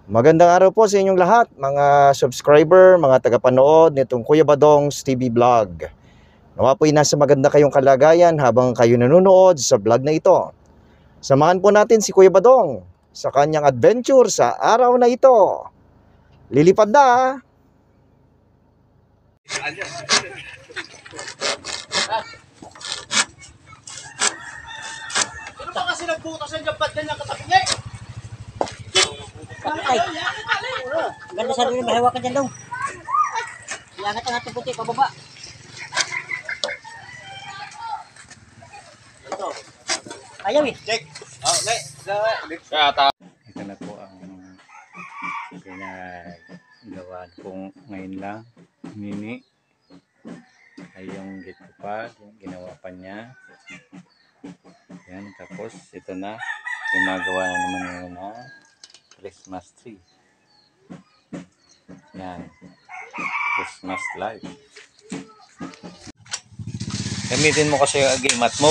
Magandang araw po sa inyong lahat, mga subscriber, mga tagapanood nitong Kuya Badong's TV Vlog. Nawa po'y nasa maganda kayong kalagayan habang kayo nanonood sa vlog na ito. Samahan po natin si Kuya Badong sa kanyang adventure sa araw na ito. Lilipad na! Ano ba kasi nagbutas ng jampat na katabi niya? Ay, ganda sa rin, mahawakan dyan daw. Iangat ang ating puti, pababa. Ito. Ayaw eh. Check. Okay. Ito na po ang pinagawa kong ngayon lang. Nini ay yung gate pa, ginawa pa niya. Yan, tapos ito na. Gumagawa na naman ngayon na Christmas tree. Yan. Christmas light. Gamitin mo kasi yung agimat mo.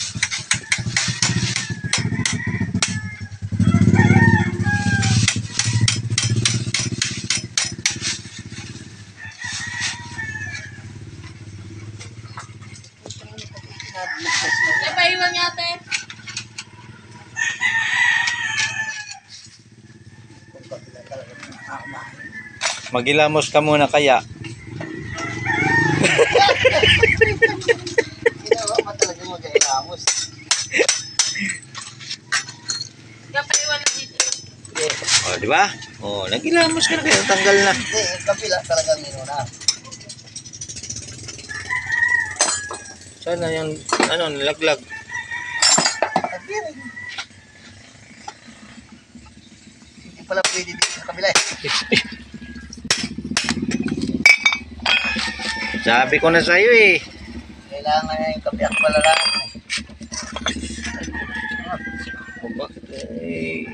Napaiwan niya ate. Magilamos ka muna kaya. Ginawa pa talaga mag-ilamos. Napaiwan na dito. O, di ba? O, nagilamos ka na kaya. Tanggal na. Hindi, kabila talaga minuna. Sana yung, nilaglag. Nagbirin. Hindi pala pwede dito sa kabila eh. Sabi ko na sa'yo eh. Kailangan na yung kabiyak pala lang. O, bakit eh?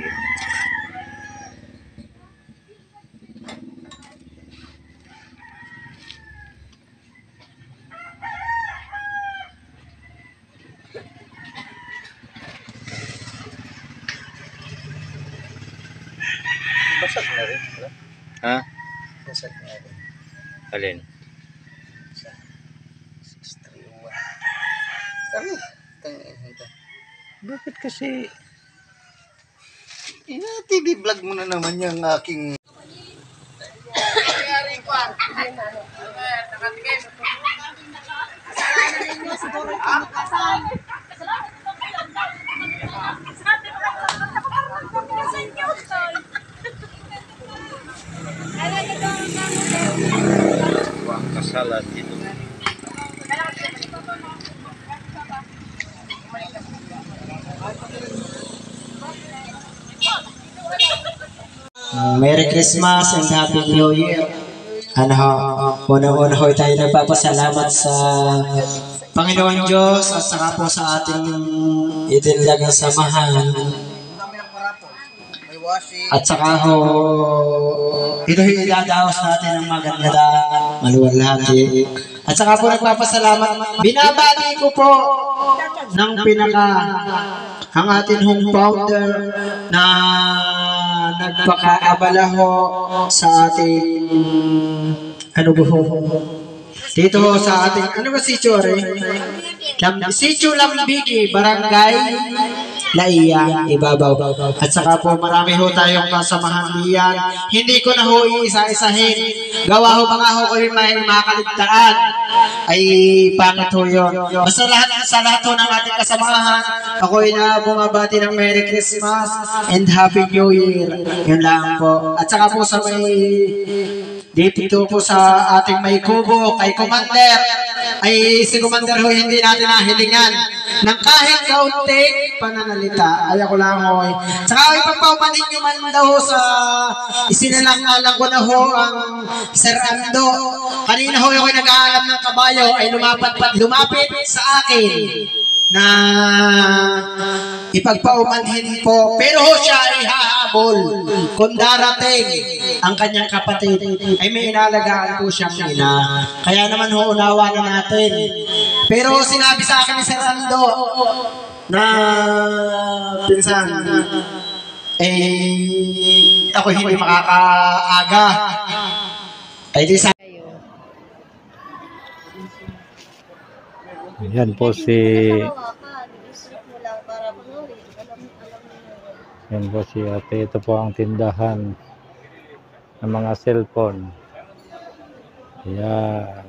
Basag na rin. Ha? Basag na rin. Alin? Sa 631. Kami. Tangin ito. Bakit kasi? TV vlog mo na naman yung aking... Ang kasalan dito. Merry Christmas and Happy New Year. Unang-una ho tayo nagpapasalamat sa Panginoon Diyos at saka po sa ating idinlagang samahan. May washing. At saka ho, ito idadaos natin ang maganda, maluwalhati. At saka po nagpapasalamat. Binabati ko po ng pinaka ang ating home founder na nagpakaabala ho sa ating dito ho sa ating ano ba sitio Sitio Lambigi, Barangay Laiya, Ibabaw. At saka po marami ho tayong kasamahan diyan. Hindi ko na ho iisa-isahin. Gawa ho mga ho kayo may makaligtaan. Ay pangit ho yun. Basta sa lahat ho ng ating kasamahan, ako'y na bumabati ng Merry Christmas and Happy New Year. Yun lang po. At saka po sa may dito po sa ating may kubo kay Commander, ay si Commander ho hindi natin nahilingan ng kahit kaunting pananalita. Ay ako lang ho. Saka ipagpaumanin nyo man daw sa isinalang-alang ko na ho ang Sir Ando. Kanina ho yung nag-aalam ng kabayo ay lumapit sa akin na ipagpaumanhin po. Pero ho siya ay hahabol kung darating ang kanyang kapatid ay may inalagaan po siyang ina. Kaya naman ho, unawa na natin. Pero sinabi sa akin ni Sir Ando na pinsan, ako hindi makakaaga. Ay di sa Yan po si Yan po si ate. Ito po ang tindahan ng mga cellphone. Yan.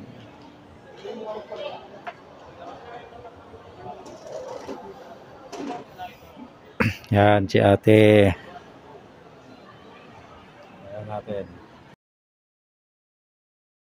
Yan si ate. Ayan natin.